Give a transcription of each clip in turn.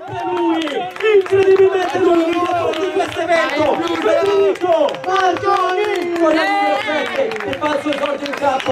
lui, incredibilmente lui, di questo evento, Federico Marconi, con il numero 7 e fa il suo esordio in campo.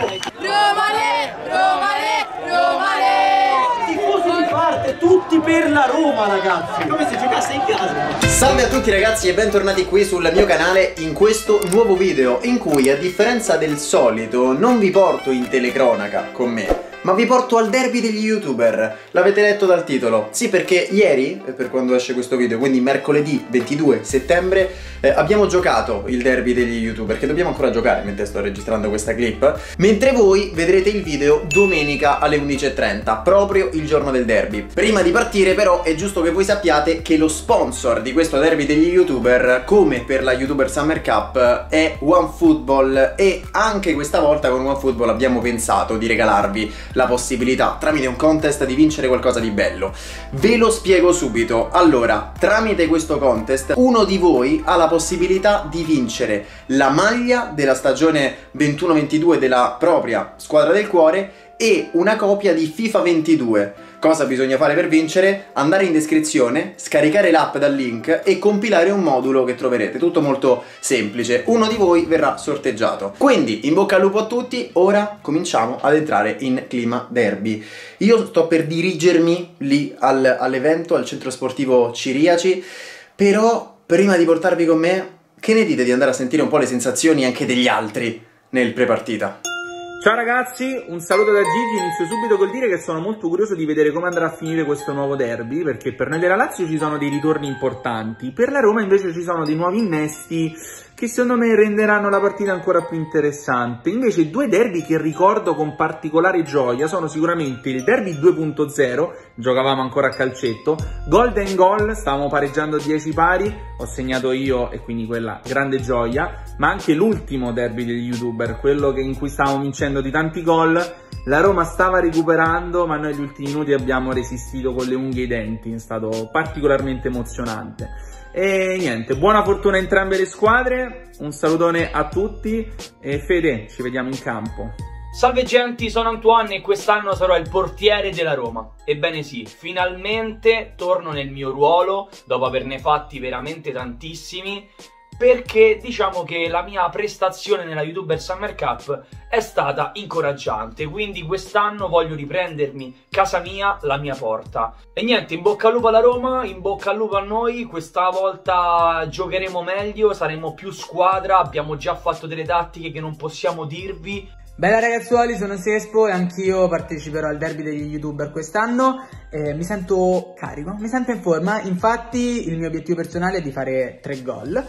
Romale, Romale, Romale. Tifosi di parte, tutti per la Roma, ragazzi. Come se giocasse in casa. Salve a tutti ragazzi e bentornati qui sul mio canale in questo nuovo video in cui, a differenza del solito, non vi porto in telecronaca con me, ma vi porto al derby degli youtuber. L'avete letto dal titolo? Sì, perché ieri, per quando esce questo video, quindi mercoledì 22 settembre, abbiamo giocato il derby degli youtuber, che dobbiamo ancora giocare mentre sto registrando questa clip, mentre voi vedrete il video domenica alle 11:30, proprio il giorno del derby. Prima di partire però è giusto che voi sappiate che lo sponsor di questo derby degli youtuber, come per la YouTuber Summer Cup, è OneFootball, e anche questa volta con OneFootball abbiamo pensato di regalarvi la possibilità tramite un contest di vincere qualcosa di bello. Ve lo spiego subito. Allora, tramite questo contest uno di voi ha la possibilità di vincere la maglia della stagione 21-22 della propria squadra del cuore e una copia di FIFA 22. Cosa bisogna fare per vincere? Andare in descrizione, scaricare l'app dal link e compilare un modulo che troverete. Tutto molto semplice. Uno di voi verrà sorteggiato. Quindi, in bocca al lupo a tutti. Ora cominciamo ad entrare in clima derby. Io sto per dirigermi lì all'evento, al centro sportivo Ciriaci. Però, prima di portarvi con me, che ne dite di andare a sentire un po' le sensazioni anche degli altri nel prepartita? Ciao ragazzi, un saluto da Gigi. Inizio subito col dire che sono molto curioso di vedere come andrà a finire questo nuovo derby, perché per noi della Lazio ci sono dei ritorni importanti, per la Roma invece ci sono dei nuovi innesti che secondo me renderanno la partita ancora più interessante. Invece due derby che ricordo con particolare gioia sono sicuramente il derby 2.0, giocavamo ancora a calcetto, golden goal, stavamo pareggiando 10 pari, ho segnato io e quindi quella grande gioia, ma anche l'ultimo derby degli youtuber, quello in cui stavamo vincendo di tanti gol, la Roma stava recuperando ma noi gli ultimi minuti abbiamo resistito con le unghie e i denti, è stato particolarmente emozionante. E niente, buona fortuna a entrambe le squadre, un salutone a tutti e Fede, ci vediamo in campo. Salve genti, sono Antoine e quest'anno sarò il portiere della Roma. Ebbene sì, finalmente torno nel mio ruolo dopo averne fatti veramente tantissimi, perché diciamo che la mia prestazione nella YouTuber Summer Cup è stata incoraggiante, quindi quest'anno voglio riprendermi casa mia, la mia porta. E niente, in bocca al lupo alla Roma, in bocca al lupo a noi, questa volta giocheremo meglio, saremo più squadra, abbiamo già fatto delle tattiche che non possiamo dirvi. Bella ragazzuoli, sono Sespo e anch'io parteciperò al derby degli youtuber quest'anno. Mi sento carico, mi sento in forma, infatti il mio obiettivo personale è di fare 3 gol.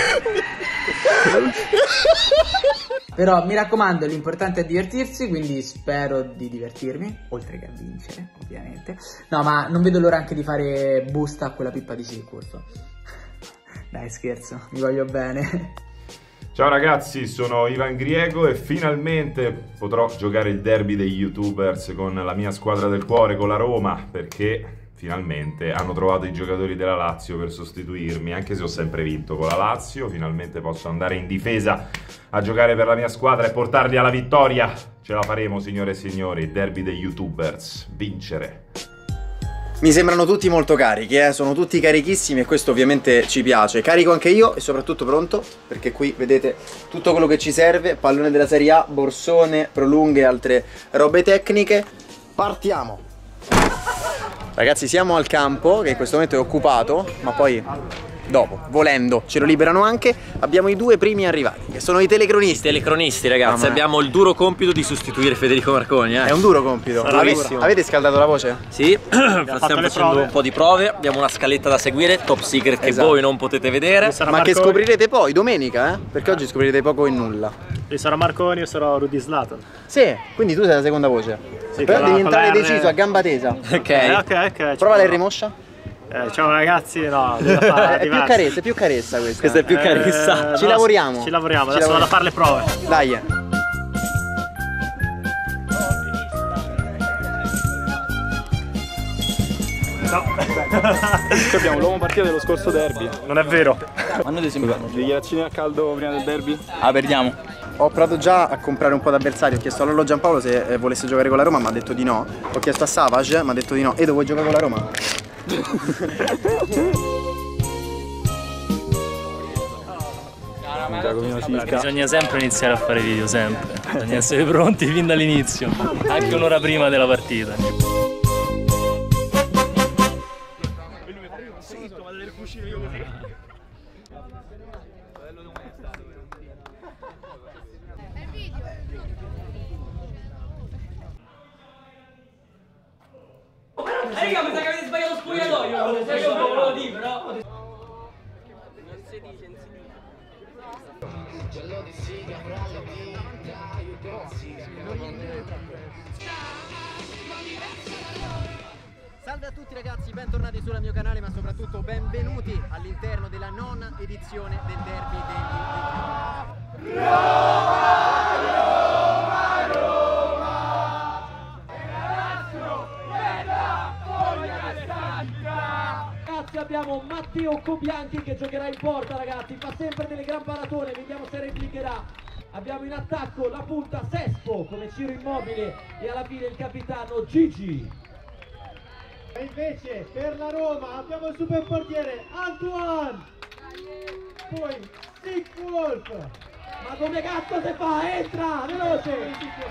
Però mi raccomando, l'importante è divertirsi, quindi spero di divertirmi, oltre che a vincere, ovviamente. No, ma non vedo l'ora anche di fare busta a quella pippa di Sicurso. Dai, scherzo, mi voglio bene. Ciao ragazzi, sono Ivan Griego e finalmente potrò giocare il derby degli youtubers con la mia squadra del cuore, con la Roma, perché finalmente hanno trovato i giocatori della Lazio per sostituirmi, anche se ho sempre vinto con la Lazio. Finalmente posso andare in difesa a giocare per la mia squadra e portarli alla vittoria. Ce la faremo, signore e signori, il derby degli youtubers, vincere. Mi sembrano tutti molto carichi, sono tutti carichissimi e questo ovviamente ci piace. Carico anche io e soprattutto pronto, perché qui vedete tutto quello che ci serve, pallone della Serie A, borsone, prolunghe e altre robe tecniche. Partiamo! Ragazzi, siamo al campo, che in questo momento è occupato, ma poi dopo, volendo, ce lo liberano anche. Abbiamo i due primi arrivati, che sono i telecronisti. Telecronisti, ragazzi, abbiamo il duro compito di sostituire Federico Marconi. È un duro compito. Avete scaldato la voce? Sì, stiamo facendo un po' di prove, abbiamo una scaletta da seguire, top secret, che voi non potete vedere. Ma che scoprirete poi domenica, perché oggi scoprirete poco e nulla. Io sarò Marconi e sarò Rudy Zlatan. Sì, quindi tu sei la seconda voce. Sì, però devi entrare deciso, a gamba tesa. Ok. Prova la rimoscia. Ciao ragazzi, no, è più carezza questa. Questa è più carezza. Ci lavoriamo. Adesso vado a fare le prove. Dai. No. Abbiamo l'uomo partita dello scorso derby. Non è vero. Ma noi sembrano degli ghiaccioni a caldo prima del derby? Ah, perdiamo. Ho provato già a comprare un po' d'avversari, ho chiesto a Lollo Giampaolo se volesse giocare con la Roma, mi ha detto di no. Ho chiesto a Savage, mi ha detto di no. Edo, vuoi giocare con la Roma? Bisogna sempre iniziare a fare video, sempre. Bisogna essere pronti fin dall'inizio, anche un'ora prima della partita. Raga, mi sa che avete sbagliato spogliatoio. Se io non lo dico, però. Non si dice, non si dice. Salve a tutti ragazzi, bentornati sul mio canale, ma soprattutto benvenuti all'interno della nona edizione del derby degli Ragazzi, abbiamo Matteo Cobianchi che giocherà in porta, ragazzi, fa sempre delle gran paratone, vediamo se replicherà. Abbiamo in attacco la punta Sespo come Ciro Immobile e alla fine il capitano Gigi. E invece per la Roma abbiamo il super portiere Antoine, poi Sick Wolf. Ma come cazzo si fa? Entra, veloce!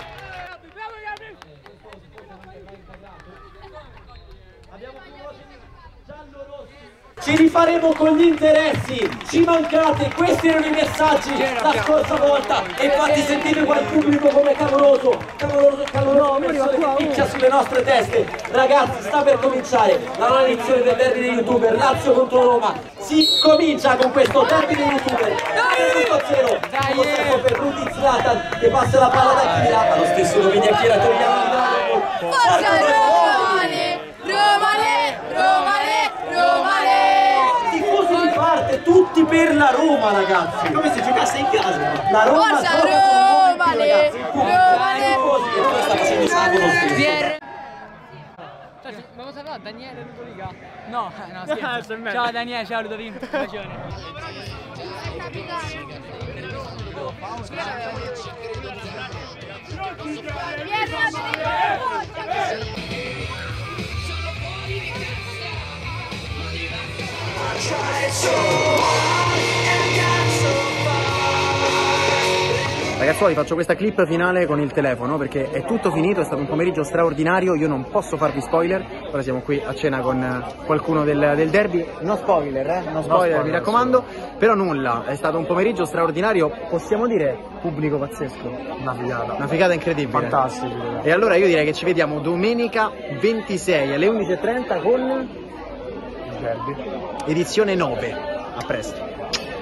Abbiamo giallo-rossi. Ci rifaremo con gli interessi, ci mancate, questi erano i messaggi la scorsa volta e infatti sentite qua il pubblico come caloroso che picchia sulle nostre teste. Ragazzi, sta per cominciare la nuova edizione del derby dei youtuber, Lazio contro Roma. Si comincia con questo derby dei youtuber, 1-0 per Rudy Zlatan che passa la palla da Chira, lo stesso Domini a Chira, torniamo al drago. Forza Romane! Romane! Romane! Romane! Tifosi di parte, tutti per la Roma, ragazzi. Come se giocasse in casa. La Roma Forza gioca Romane! ragazzi. Romane! E poi sta facendo schifo lo stesso. Ma cosa fa? Daniele Ludovica? No, scherzo. Ciao Daniele, ciao Ludovico. Ragione. Ragazzuoli, faccio questa clip finale con il telefono perché è tutto finito, è stato un pomeriggio straordinario, io non posso farvi spoiler, ora siamo qui a cena con qualcuno del derby, no spoiler, no spoiler, mi raccomando, però nulla, è stato un pomeriggio straordinario, possiamo dire pubblico pazzesco, una figata incredibile, fantastico. E allora io direi che ci vediamo domenica 26 alle 11:30 con il derby, edizione 9, a presto.